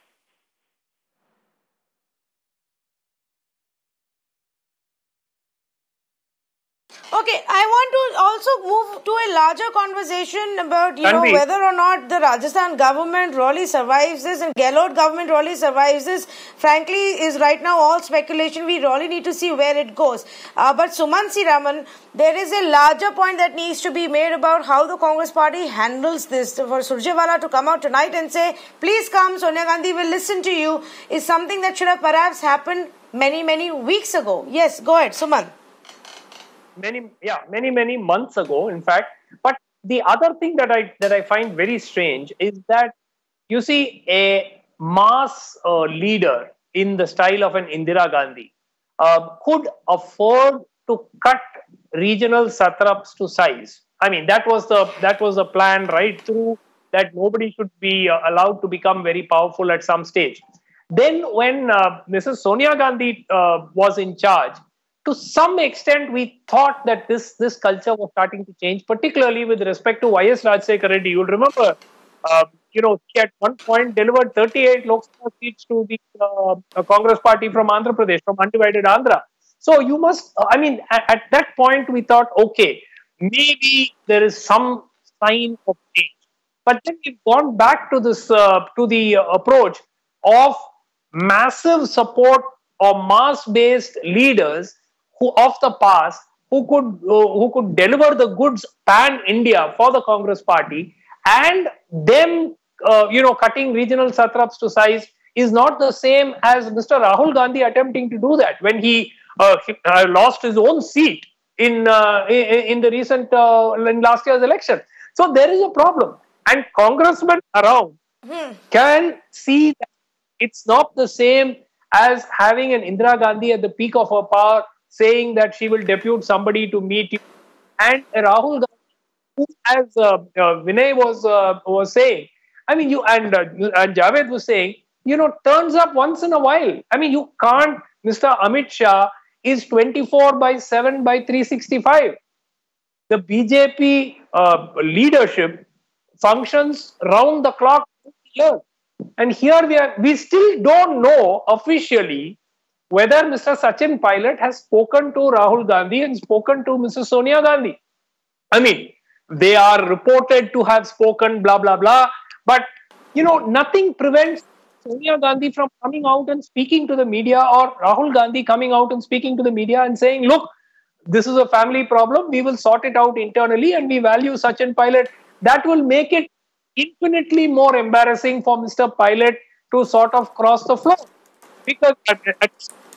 Speaker 1: Okay, I want to also move to a larger conversation about, you know, whether or not the Rajasthan government really survives this and Gehlot government really survives this. Frankly, is right now all speculation. We really need to see where it goes. Uh, but Sumant Raman, there is a larger point that needs to be made about how the Congress party handles this. For Surjewala to come out tonight and say, please come, Sonia Gandhi will listen to you, is something that should have perhaps happened many, many weeks ago. Yes, go ahead, Sumant.
Speaker 8: Many, yeah, many, many months ago, in fact. But the other thing that I that I find very strange is that you see a mass uh, leader in the style of an Indira Gandhi uh, could afford to cut regional satraps to size. I mean, that was the that was the plan right through, that nobody should be uh, allowed to become very powerful at some stage. Then when uh, Missus Sonia Gandhi uh, was in charge, to some extent we thought that this, this culture was starting to change, particularly with respect to Y S Rajsekhar Reddy. You'll remember, uh, you know, he at one point delivered thirty-eight Lok Sabha seats to the uh, Congress party from Andhra Pradesh, from undivided Andhra. So you must, uh, I mean, at, at that point we thought, okay, maybe there is some sign of change. But then we've gone back to this, uh, to the uh, approach of massive support or mass-based leaders who of the past who could uh, who could deliver the goods pan-India for the Congress party, and them uh, you know cutting regional satraps to size is not the same as Mister Rahul Gandhi attempting to do that when he, uh, he uh, lost his own seat in uh, in, in the recent uh, in last year's election. So there is a problem, and congressmen around hmm. can see that it's not the same as having an Indira Gandhi at the peak of her power saying that she will depute somebody to meet you, and Rahul Gandhi, who, as uh, uh, Vinay was uh, was saying, I mean, you and uh, and Javed was saying, you know, turns up once in a while. I mean, you can't. Mister Amit Shah is twenty-four by seven by three sixty-five. The B J P uh, leadership functions round the clock here. And here we are, we still don't know officially whether Mister Sachin Pilot has spoken to Rahul Gandhi and spoken to Missus Sonia Gandhi. I mean, they are reported to have spoken, blah, blah, blah. But, you know, nothing prevents Sonia Gandhi from coming out and speaking to the media, or Rahul Gandhi coming out and speaking to the media and saying, look, this is a family problem. We will sort it out internally and we value Sachin Pilot. That will make it infinitely more embarrassing for Mister Pilot to sort of cross the floor, because at, at,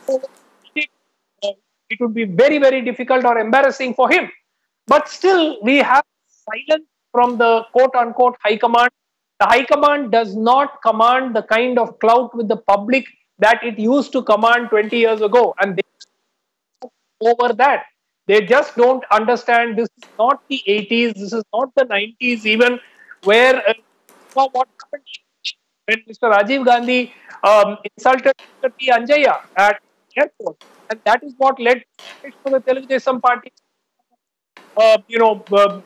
Speaker 8: it would be very, very difficult or embarrassing for him. But still, we have silence from the quote-unquote high command. The high command does not command the kind of clout with the public that it used to command twenty years ago, and they over that. They just don't understand this is not the eighties, this is not the nineties even, where uh, what happened when Mister Rajiv Gandhi um, insulted Mister T. Anjaya at the airport, and that is what led to the Telugu Desam party. Uh, you know, uh,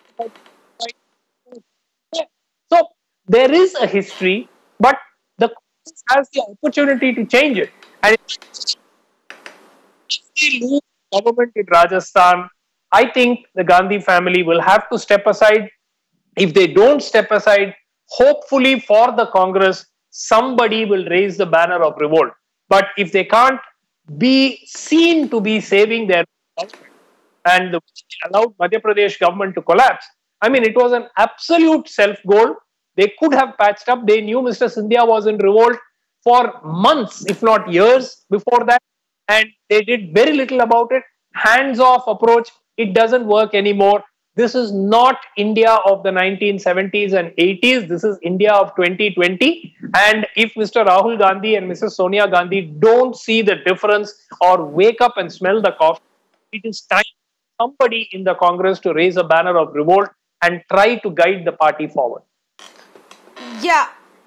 Speaker 8: so there is a history, but the Congress has the opportunity to change it. And if they lose government in Rajasthan, I think the Gandhi family will have to step aside. If they don't step aside, hopefully for the Congress, somebody will raise the banner of revolt. But if they can't be seen to be saving their government, and the, allowed Madhya Pradesh government to collapse, I mean, it was an absolute self-goal. They could have patched up. They knew Mister Scindia was in revolt for months, if not years before that, and they did very little about it. Hands-off approach, it doesn't work anymore. This is not India of the nineteen seventies and eighties. This is India of twenty twenty. And if Mister Rahul Gandhi and Missus Sonia Gandhi don't see the difference or wake up and smell the coffee, it is time for somebody in the Congress to raise a banner of revolt and try to guide the party forward.
Speaker 1: Yeah.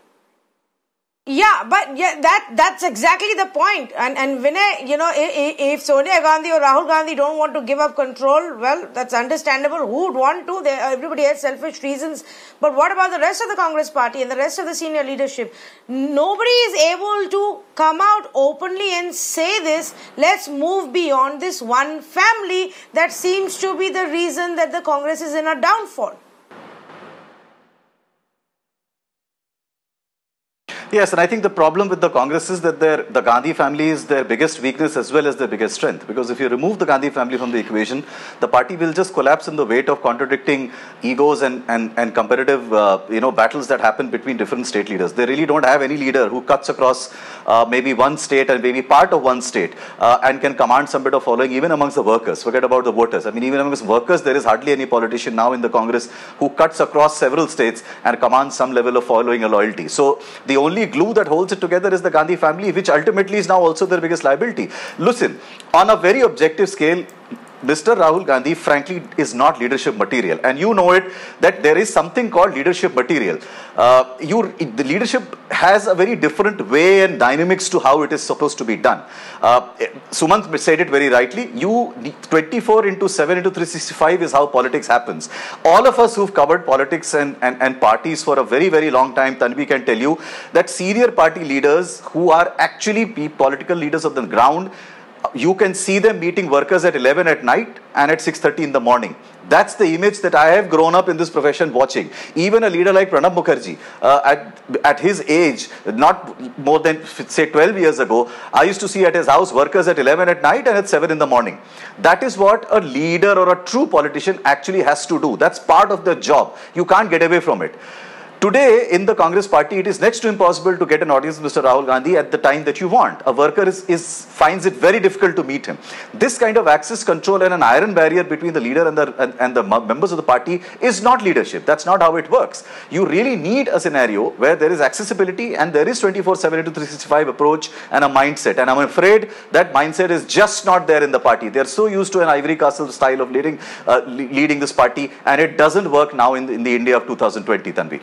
Speaker 1: Yeah, but yeah, that that's exactly the point. And and Vinay, you know, if, if Sonia Gandhi or Rahul Gandhi don't want to give up control, well, that's understandable. Who would want to? They, everybody has selfish reasons. But what about the rest of the Congress party and the rest of the senior leadership? Nobody is able to come out openly and say this. Let's move beyond this one family that seems to be the reason that the Congress is in a downfall.
Speaker 2: Yes, and I think the problem with the Congress is that their, the Gandhi family is their biggest weakness as well as their biggest strength. Because if you remove the Gandhi family from the equation, the party will just collapse in the weight of contradicting egos and, and, and competitive uh, you know, battles that happen between different state leaders. They really don't have any leader who cuts across uh, maybe one state and maybe part of one state uh, and can command some bit of following even amongst the workers. Forget about the voters. I mean, even amongst workers, there is hardly any politician now in the Congress who cuts across several states and commands some level of following or loyalty. So the only only glue that holds it together is the Gandhi family, which ultimately is now also their biggest liability. Listen, on a very objective scale, Mister Rahul Gandhi, frankly, is not leadership material, and you know it, that there is something called leadership material. Uh, you, the leadership has a very different way and dynamics to how it is supposed to be done. Uh, Sumant said it very rightly. You twenty-four into seven into three sixty-five is how politics happens. All of us who've covered politics and, and, and parties for a very, very long time, Tanvi can tell you that senior party leaders who are actually political leaders of the ground, you can see them meeting workers at eleven at night and at six thirty in the morning. That's the image that I have grown up in this profession watching. Even a leader like Pranab Mukherjee, uh, at, at his age, not more than say twelve years ago, I used to see at his house workers at eleven at night and at seven in the morning. That is what a leader or a true politician actually has to do. That's part of the job. You can't get away from it. Today, in the Congress party, it is next to impossible to get an audience with Mister Rahul Gandhi at the time that you want. A worker is, is finds it very difficult to meet him. This kind of access control and an iron barrier between the leader and the, and, and the members of the party is not leadership. That's not how it works. You really need a scenario where there is accessibility and there is twenty-four seven into three sixty-five approach and a mindset. And I'm afraid that mindset is just not there in the party. They're so used to an ivory castle style of leading, uh, leading this party, and it doesn't work now in the, in the India of two thousand twenty, Tanvi.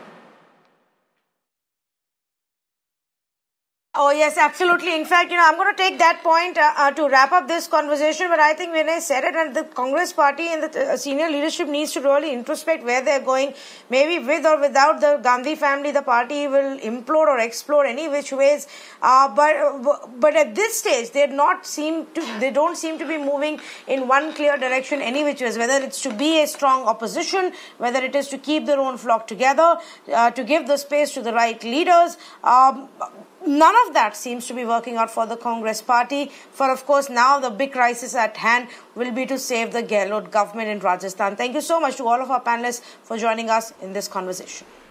Speaker 1: Oh, yes, absolutely. In fact, you know, I'm going to take that point uh, uh, to wrap up this conversation, but I think Vinay said it, and the Congress party and the uh, senior leadership needs to really introspect where they're going. Maybe with or without the Gandhi family, the party will implode or explode any which ways. Uh, but uh, but at this stage, they not seem to they don't seem to be moving in one clear direction any which ways. Whether it's to be a strong opposition, whether it is to keep their own flock together, uh, to give the space to the right leaders. Um, None of that seems to be working out for the Congress party. For, of course, now the big crisis at hand will be to save the Gehlot government in Rajasthan. Thank you so much to all of our panelists for joining us in this conversation.